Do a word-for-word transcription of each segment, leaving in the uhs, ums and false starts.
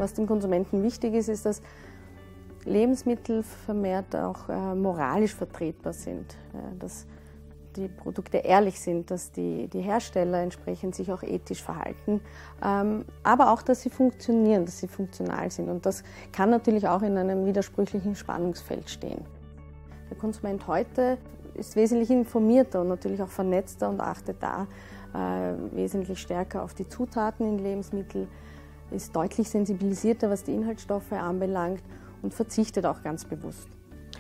was dem Konsumenten wichtig ist, ist, dass Lebensmittel vermehrt auch äh, moralisch vertretbar sind, äh, dass die Produkte ehrlich sind, dass die, die Hersteller entsprechend sich auch ethisch verhalten, ähm, aber auch, dass sie funktionieren, dass sie funktional sind. Und das kann natürlich auch in einem widersprüchlichen Spannungsfeld stehen. Der Konsument heute ist wesentlich informierter und natürlich auch vernetzter und achtet da äh, wesentlich stärker auf die Zutaten in Lebensmitteln, ist deutlich sensibilisierter, was die Inhaltsstoffe anbelangt und verzichtet auch ganz bewusst.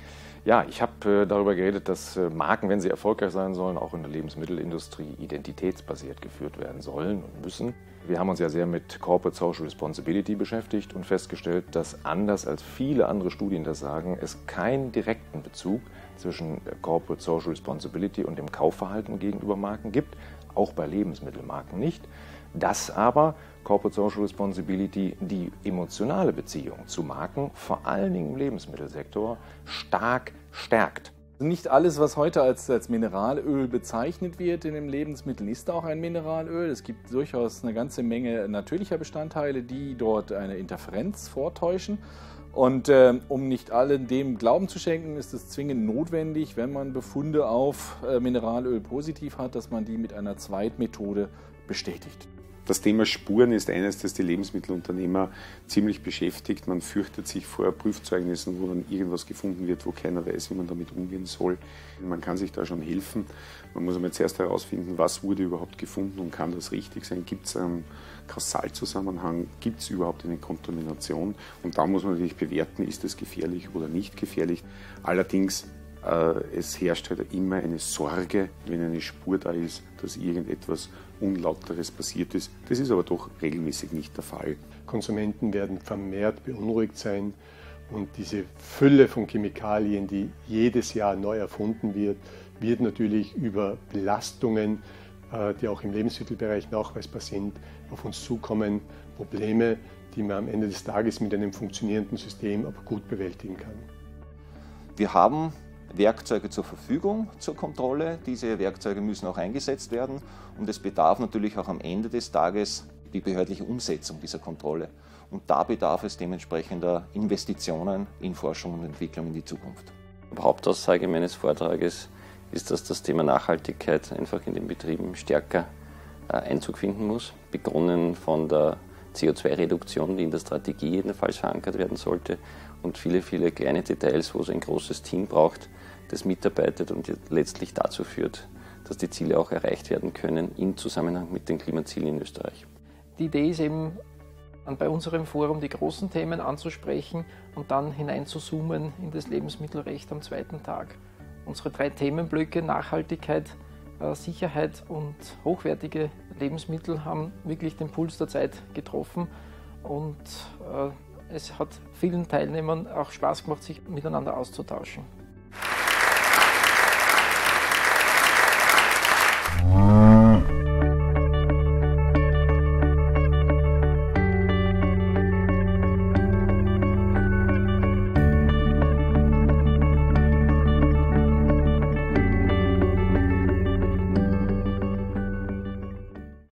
Ja, ich habe äh, darüber geredet, dass äh, Marken, wenn sie erfolgreich sein sollen, auch in der Lebensmittelindustrie identitätsbasiert geführt werden sollen und müssen. Wir haben uns ja sehr mit Corporate Social Responsibility beschäftigt und festgestellt, dass anders als viele andere Studien das sagen, es keinen direkten Bezug zwischen Corporate Social Responsibility und dem Kaufverhalten gegenüber Marken gibt, auch bei Lebensmittelmarken nicht. Dass aber Corporate Social Responsibility die emotionale Beziehung zu Marken, vor allen Dingen im Lebensmittelsektor, stark stärkt. Nicht alles, was heute als, als Mineralöl bezeichnet wird in den Lebensmitteln, ist auch ein Mineralöl. Es gibt durchaus eine ganze Menge natürlicher Bestandteile, die dort eine Interferenz vortäuschen. Und äh, um nicht allen dem Glauben zu schenken, ist es zwingend notwendig, wenn man Befunde auf äh, Mineralöl positiv hat, dass man die mit einer Zweitmethode bestätigt. Das Thema Spuren ist eines, das die Lebensmittelunternehmer ziemlich beschäftigt. Man fürchtet sich vor Prüfzeugnissen, wo dann irgendwas gefunden wird, wo keiner weiß, wie man damit umgehen soll. Man kann sich da schon helfen. Man muss aber zuerst herausfinden, was wurde überhaupt gefunden und kann das richtig sein? Gibt es einen Kausalzusammenhang? Gibt es überhaupt eine Kontamination? Und da muss man natürlich bewerten, ist es gefährlich oder nicht gefährlich. Allerdings es herrscht halt immer eine Sorge, wenn eine Spur da ist, dass irgendetwas Unlauteres passiert ist. Das ist aber doch regelmäßig nicht der Fall. Konsumenten werden vermehrt beunruhigt sein und diese Fülle von Chemikalien, die jedes Jahr neu erfunden wird, wird natürlich über Belastungen, die auch im Lebensmittelbereich nachweisbar sind, auf uns zukommen. Probleme, die man am Ende des Tages mit einem funktionierenden System aber gut bewältigen kann. Wir haben Werkzeuge zur Verfügung zur Kontrolle. Diese Werkzeuge müssen auch eingesetzt werden und es bedarf natürlich auch am Ende des Tages die behördliche Umsetzung dieser Kontrolle. Und da bedarf es dementsprechender Investitionen in Forschung und Entwicklung in die Zukunft. Die Hauptaussage meines Vortrages ist, dass das Thema Nachhaltigkeit einfach in den Betrieben stärker Einzug finden muss. Begonnen von der C O zwei Reduktion, die in der Strategie jedenfalls verankert werden sollte, und viele, viele kleine Details, wo es ein großes Team braucht, das mitarbeitet und letztlich dazu führt, dass die Ziele auch erreicht werden können im Zusammenhang mit den Klimazielen in Österreich. Die Idee ist eben, bei unserem Forum die großen Themen anzusprechen und dann hineinzuzoomen in das Lebensmittelrecht am zweiten Tag. Unsere drei Themenblöcke Nachhaltigkeit, Sicherheit und hochwertige Lebensmittel haben wirklich den Puls der Zeit getroffen und äh, es hat vielen Teilnehmern auch Spaß gemacht, sich miteinander auszutauschen.